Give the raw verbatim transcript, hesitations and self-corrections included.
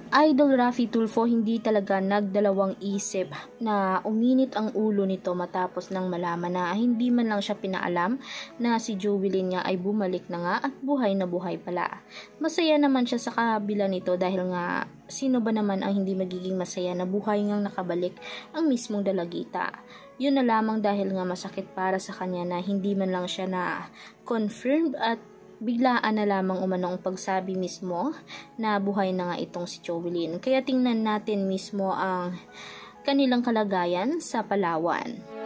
Idol Raffy Tulfo hindi talaga nagdalawang isip na uminit ang ulo nito matapos nang malaman na hindi man lang siya pinaalam na si Jovelyn nga ay bumalik na nga at buhay na buhay pala. Masaya naman siya sa kabila nito dahil nga sino ba naman ang hindi magiging masaya na buhay ngang nakabalik ang mismong dalagita. Yun na lamang dahil nga masakit para sa kanya na hindi man lang siya na confirmed at biglaan na lamang umano ang pagsabi mismo na buhay na nga itong si Jovelyn. Kaya tingnan natin mismo ang kanilang kalagayan sa Palawan.